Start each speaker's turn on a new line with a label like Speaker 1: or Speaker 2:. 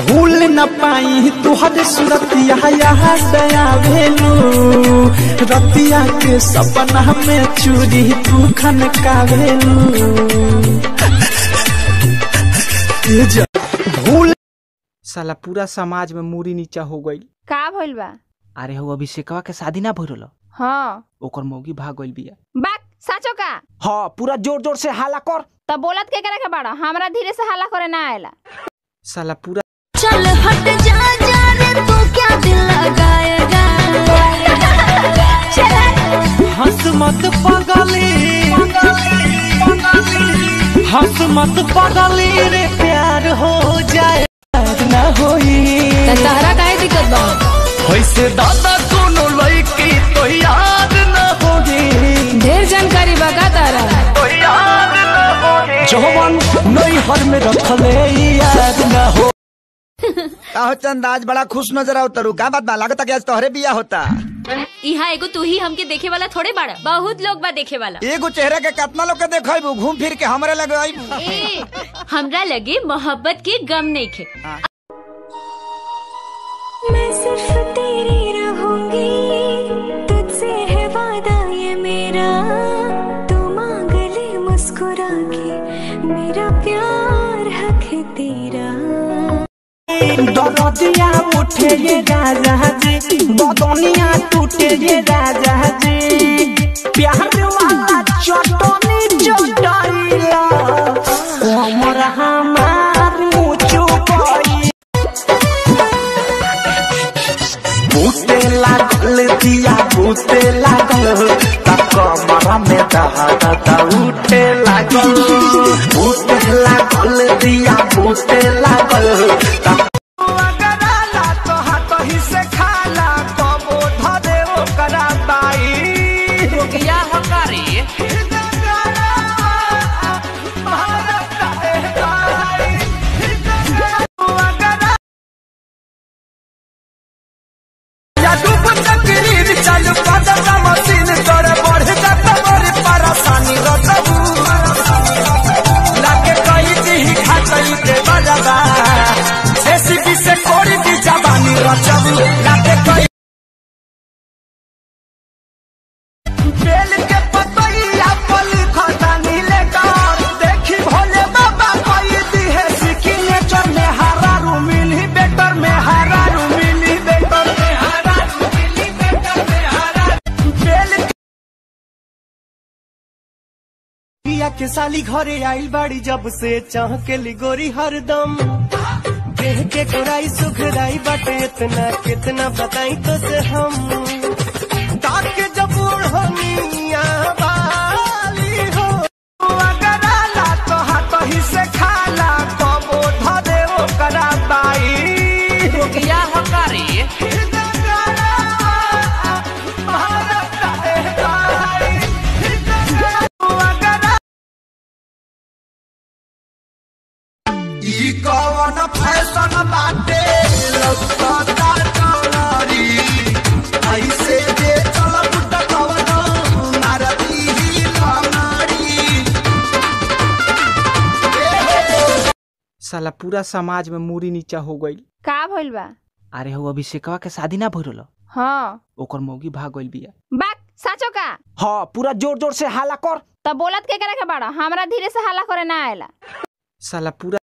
Speaker 1: भूल न पाई तुहर सूरतिया दया भेलू रतिया के सपना में चूरी तू खनका भेलू भूल
Speaker 2: साला पूरा समाज में मूरी नीचा हो गई।
Speaker 3: का भइल बा?
Speaker 2: अरे हो अभिषेकवा के शादी ना भइल।
Speaker 3: हाँ
Speaker 2: ओकर मौगी भाग गइल बिया।
Speaker 3: बाक साचो का?
Speaker 2: हाँ पूरा जोर जोर से हाला कर।
Speaker 3: तब बोलत के करे के बाड़ा? हमरा धीरे से हाला करे ना आएला।
Speaker 2: साला पूरा
Speaker 4: चल हट जा जा रे तू क्या दिल लगाएगा
Speaker 1: हंस मत पागली हंस मत पागली रे प्यार हो जाए ना होई
Speaker 3: तारा काहे दिक्कत बा?
Speaker 1: वैसे दादा कोनो लड़की तो याद ना होगी
Speaker 3: ढेर जानकारी बा का तारा?
Speaker 1: तो याद ना होगी जवान नई हर में रखले याद ना हो।
Speaker 5: चंद आज बड़ा खुश नजर आओ तरू का बात बा? लागता कि आज तोहरे बिया होता।
Speaker 4: यहाँ एगो तू ही हमके देखे वाला थोड़े बाड़ा, बहुत लोग बा देखे वाला।
Speaker 5: एगो चेहरा के कितना लोग के देखबू घूम फिर के हमरे लगे आईबू।
Speaker 4: ए, हमरा लगे मोहब्बत के गम नहीं खे। मैं सिर्फ तेरी रहूंगी, तुझसे है वादा ये मेरा, तू मांग ले मुस्कुरा के, मेरा प्यार हक है तेरा।
Speaker 1: दरदिया उठे ये राजा जी बदनिया टूटे ये राजा जी प्यार वाला चटनी चटाइला हमर हमार मुचो कोई बूते लागल दिया बूते लागल तक कमरा में दहा उठे लागल बूते लागल दिया बूते लागल तक के साली घरे आइल बाड़ी जब से चाह के लिगोरी हरदम देह के कोराई सुखराई बाटे इतना कितना बताई तो से हम ताके जब ओढ़निया वाली हो अगर आला तो हाथ ही से खाला कबो धरे ओकरा बाई रोगिया हकारी कौन फैशन बाटे लौकता चौरी ऐसे जे चल बुट कवन नारदी ही लमारी।
Speaker 2: साला पूरा समाज में मूरी नीचा हो गई।
Speaker 3: का भइल बा?
Speaker 2: अरे हो अभिषेकवा के शादी ना भइल।
Speaker 3: हाँ
Speaker 2: ओकर मौगी भाग गइल बिया।
Speaker 3: बाक साचो का?
Speaker 2: हाँ पूरा जोर जोर से हाला कर।
Speaker 3: तब बोलत के करे के बाड़ा? हमरा धीरे से हाला करे ना आएला।
Speaker 2: साला पूरा